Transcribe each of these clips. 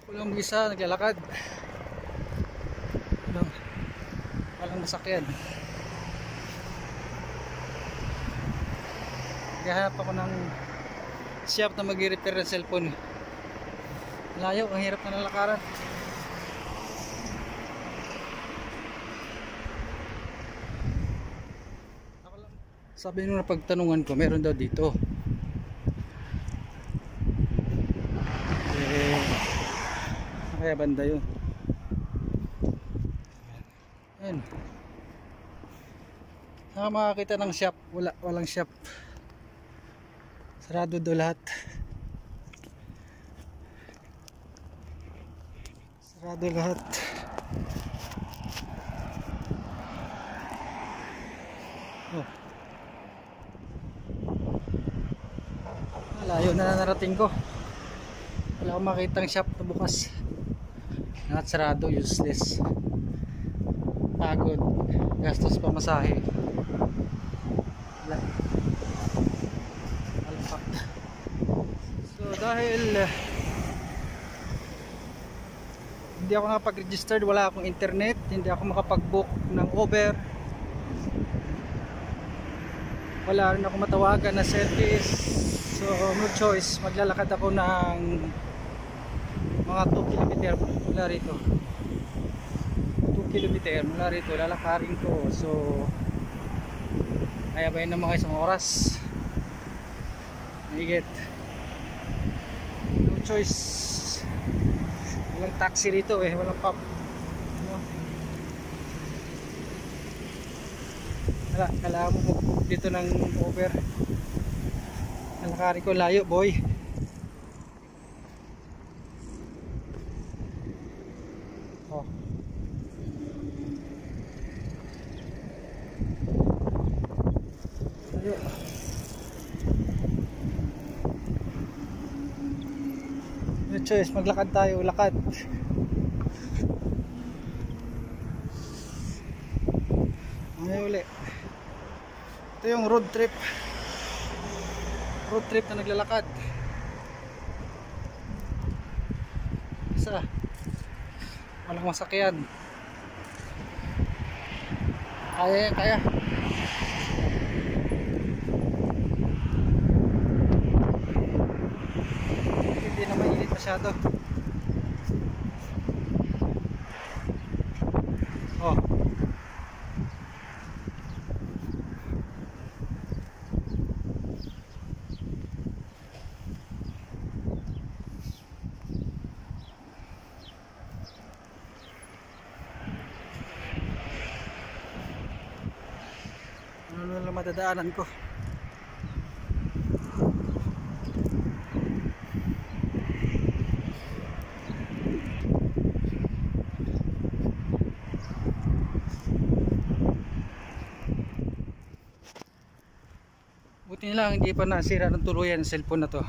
Walang mag-isa, naglalakad. Walang masakyan. Naghahanap ako ng shop na mag-repair ng cellphone. Layo, ang hirap na nalakaran. Sabi nung napagtanungan ko, meron daw dito. Kaya banda yun. Ayan. Saka makakita ng shop. Walang shop. Sarado do lahat. Sarado lahat. Oh. Layo na narating ko. Wala akong makitang shop na bukas. Lahat sarado, useless. Pagod, gastos pamasahe. Alpak. So dahil hindi ako nakapag-registered, wala akong internet, hindi ako makapag-book ng Uber, wala rin ako matawagan na service. So no choice, maglalakad ako ng mga 2 km mula rito. 2 km mula rito, lalakarin ko. So kaya ba yun ng mga isang oras? Higit. No choice. Walang taxi rito eh, walang pub. Kailangan mo mag-book dito ng Uber. Lalakarin ko, layo boy. Oh. Layo. No choice, maglakad tayo, lakad. Ngayon uli. Ito yung road trip na naglalakad. Isa, walang masakyan. Kaya hindi na mainit masyado. Oh, ano lang madadaanan ko. Buti lang hindi pa nasira ng tuluyan ang cellphone na to.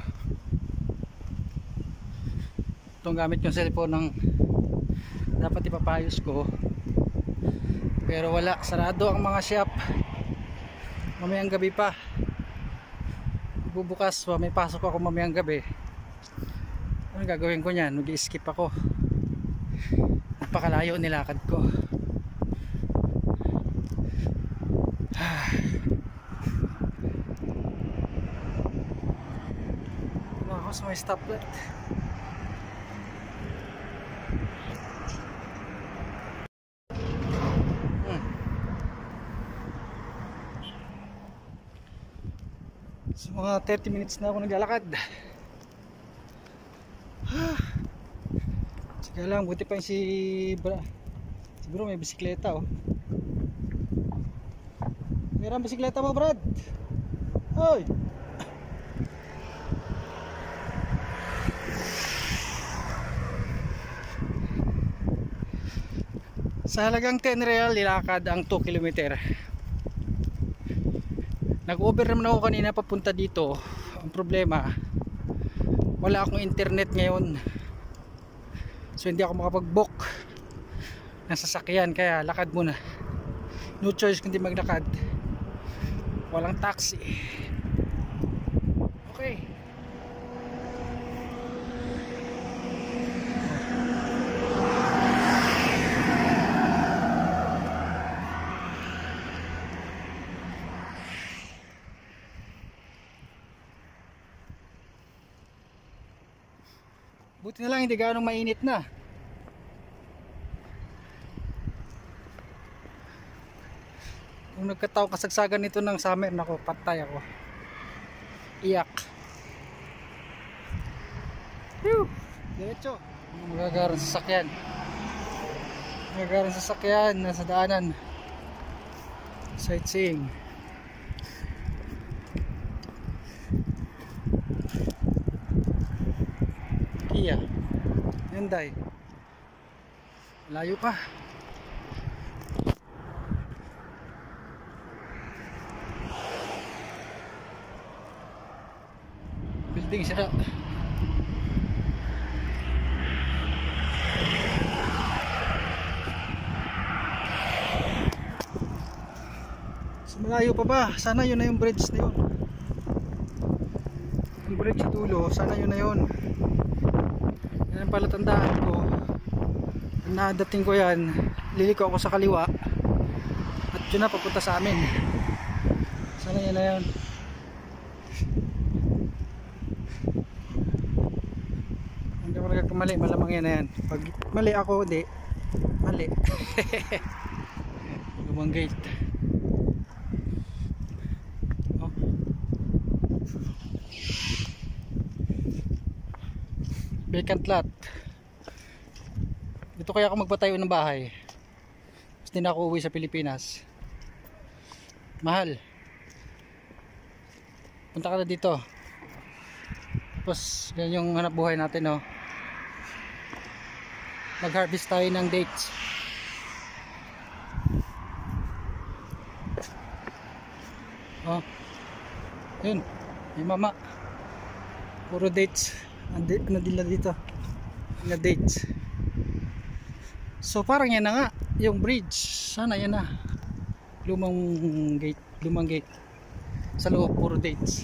Itong gamit yung cellphone ng dapat ipapayos ko, pero wala, sarado ang mga shop. Mamayang gabi pa bubukas, may pasok ako mamayang gabi. Ano gagawin ko niyan? Mag-i-skip ako. Napakalayo nilakad ko. Ako sa may stoplight. So mga 30 minutes na ako naglalakad. Sige lang, buti pa yung siguro may bisikleta oh. Meron bisikleta mo, Brad? Hoy! Sa halagang 10 real, nilakad ang 2 km. Nag-over naman ako kanina papunta dito. Ang problema, wala akong internet ngayon. So hindi ako makapag-book ng sasakyan, kaya lakad muna. No choice kundi maglakad. Walang taxi. Okay. Buti na lang hindi gaano mainit na. Kung nagkataong kasagsagan nito ng summer, nako, patay ako. Iyak. Whew! Diretso. Magagaran sa sasakyan. Magagaran sa sasakyan, nasa daanan. Sightseeing. Kia, Hyundai. Layo pa. Building sira. So, malayo pa ba? Sana yun na yung bridge na yun. Yung bridge sa dulo, sana yun na yun. Yan ang palatandaan ko. Nadating ko yan, liliko ako sa kaliwa at yun na, papunta sa amin. Sana yun na yun. Hindi ako nagkakamali, malamang yan na yan. Pag mali ako, di mali. Lumang gate. Oh. Vacant lot. Dito kaya ako magpatayo ng bahay. Tapos din ako uwi sa Pilipinas. Mahal. Punta ka na dito. Tapos yan yung hanap buhay natin, oh. Mag-harvest tayo ng dates. Oh. Yun. May mama. Puro dates. Ano dila dito? Na dates. So parang yan na nga, yung bridge. Sana yan na. Lumang gate. Sa loob, puro dates.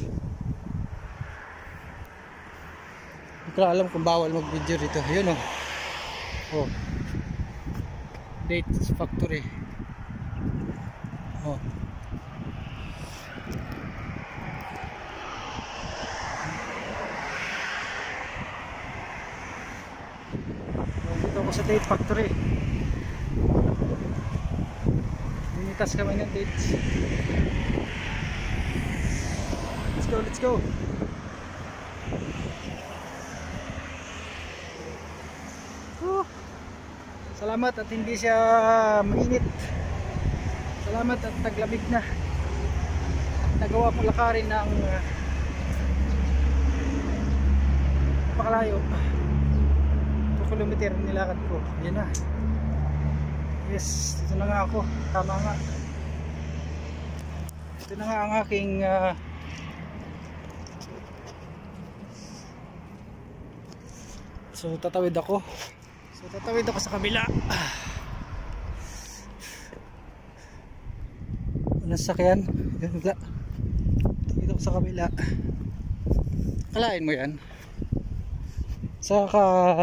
Hindi ko alam kung bawal mag-video dito. Yun, oh. Oh. Dates factory. Oh. Dito ako sa date factory. Limitas kami ng dates. Let's go. Salamat at hindi siya mainit. Salamat at taglamig na. Nagawa kong lakarin ng napakalayo. 2 kilometer nilakad ko. Yan na. Yes, dito na nga ako. Tama nga. Ito na nga ang aking so tatawid ako sa kabila. Walang sakyan. Tatawid ako sa kabila. Kalain mo yan. Saka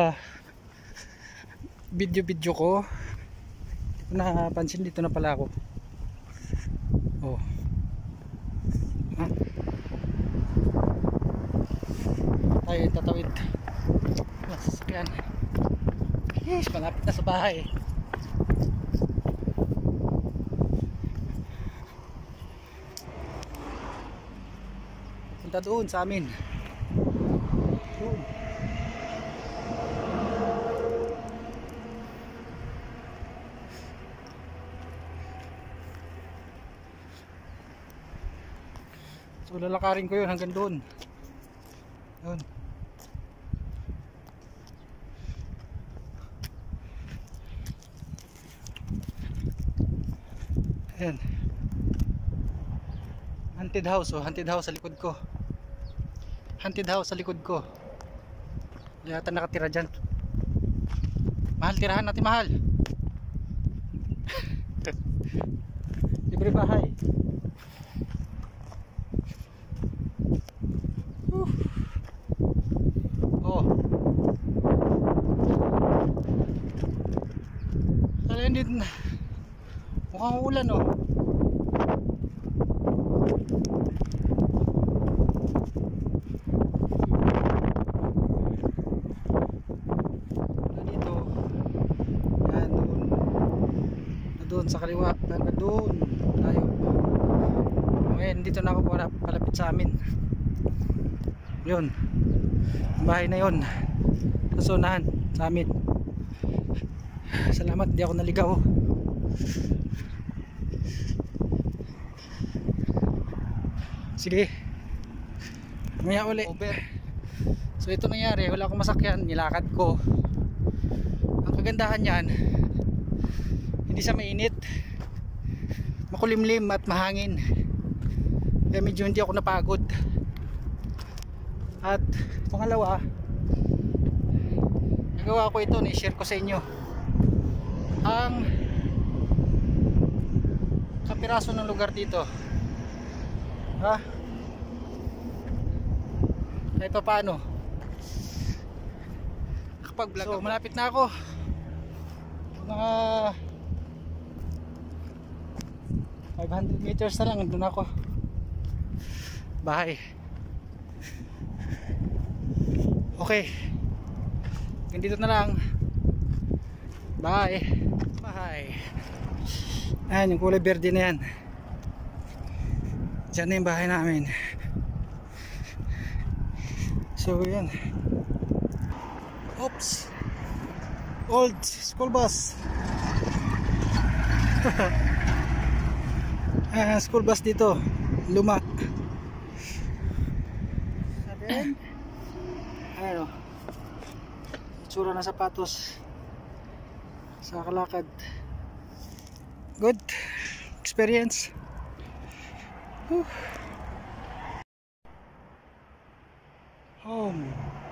video ko. Hindi ko napansin, dito na pala ako. Oh. Ha? Tayo tatawid. Sasakyan. Yes, malapit na sa bahay. Punta doon sa amin. Doon. So lalakarin ko yun hanggang doon. Doon. Ayan. Haunted house, oh, haunted house sa likod ko. Haunted house sa likod ko. Yata nakatira dyan. Mahal, tirahan natin, mahal. Libre bahay. Oh. Talagang din. Mukhang ulan, oh. doon sa kaliwa, hanggang doon tayo. Ngayon dito na ako palapit sa amin. Yun, ang bahay na yun sa sunahan sa amin. Salamat, di ako naligaw. Sige, maya uli. So ito nangyari, wala akong masakyan, nilakad ko. Ang kagandahan yan, hindi siya mainit, makulimlim at mahangin, kaya medyo hindi ako napagod. At pangalawa, nagawa ko ito, na-share ko sa inyo ang kapiraso ng lugar dito, ha? Kahit pa paano nakapag-vlog. So malapit na ako, mga 500 meters na lang, nandun ako bahay. Okay, ganito na lang, bye. Bahay, ayan yung kulay berde na yan, dyan na yung bahay namin. So yan, oops, old school bus. School bus dito, luma. Then ano, itsura ng sapatos sa kalakad. Good experience. Home.